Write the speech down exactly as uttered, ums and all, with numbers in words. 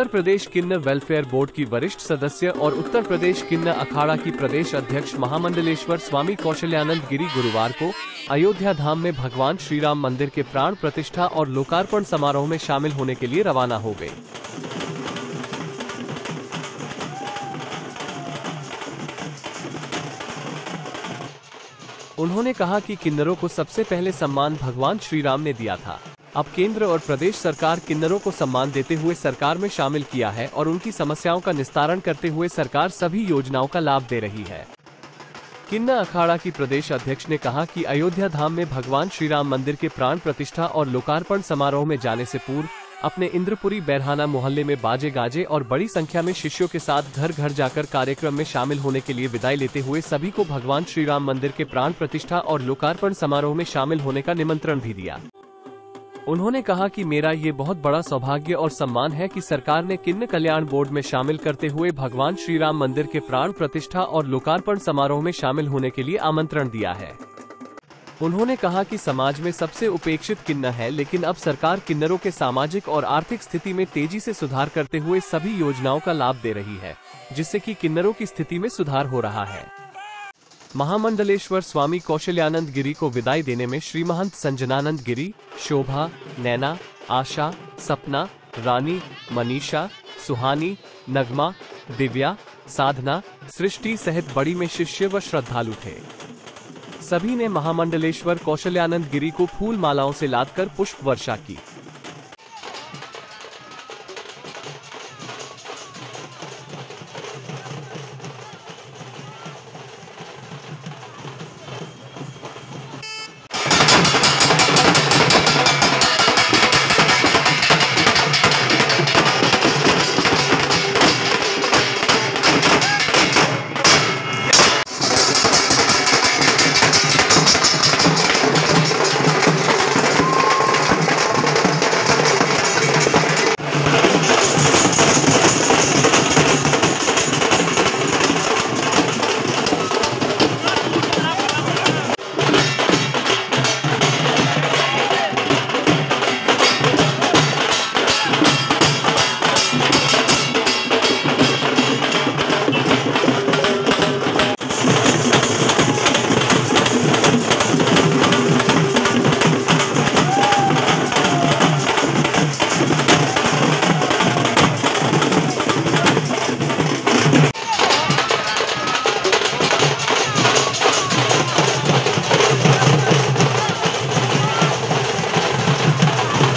उत्तर प्रदेश किन्न welfare board की वरिष्ठ सदस्य और उत्तर प्रदेश किन्न अखाड़ा की प्रदेश अध्यक्ष महामंडलेश्वर स्वामी कौशल्यानंद गिरी गुरुवार को अयोध्या धाम में भगवान श्री राम मंदिर के प्राण प्रतिष्ठा और लोकार्पण समारोह में शामिल होने के लिए रवाना हो गए। उन्होंने कहा कि किन्नरों को सबसे पहले सम्मान भगवान श्री राम ने दिया था। अब केंद्र और प्रदेश सरकार किन्नरों को सम्मान देते हुए सरकार में शामिल किया है और उनकी समस्याओं का निस्तारण करते हुए सरकार सभी योजनाओं का लाभ दे रही है। किन्न अखाड़ा की प्रदेश अध्यक्ष ने कहा कि अयोध्या धाम में भगवान श्री राम मंदिर के प्राण प्रतिष्ठा और लोकार्पण समारोह में जाने से पूर्व अपने इंद्रपुरी बैरहाना मोहल्ले में बाजे गाजे और बड़ी संख्या में शिष्यों के साथ घर घर जाकर कार्यक्रम में शामिल होने के लिए विदाई लेते हुए सभी को भगवान श्री राम मंदिर के प्राण प्रतिष्ठा और लोकार्पण समारोह में शामिल होने का निमंत्रण भी दिया। उन्होंने कहा कि मेरा ये बहुत बड़ा सौभाग्य और सम्मान है कि सरकार ने किन्न कल्याण बोर्ड में शामिल करते हुए भगवान श्री राम मंदिर के प्राण प्रतिष्ठा और लोकार्पण समारोह में शामिल होने के लिए आमंत्रण दिया है। उन्होंने कहा कि समाज में सबसे उपेक्षित किन्न है, लेकिन अब सरकार किन्नरों के सामाजिक और आर्थिक स्थिति में तेजी से सुधार करते हुए सभी योजनाओं का लाभ दे रही है, जिससे कि किन्नरों की स्थिति में सुधार हो रहा है। महामंडलेश्वर स्वामी कौशल्यानंद गिरी को विदाई देने में श्री महंत संजनानंद गिरी, शोभा, नैना, आशा, सपना, रानी, मनीषा, सुहानी, नगमा, दिव्या, साधना, सृष्टि सहित बड़ी में शिष्य व श्रद्धालु थे। सभी ने महामंडलेश्वर कौशल्यानंद गिरी को फूल मालाओं से लादकर पुष्प वर्षा की।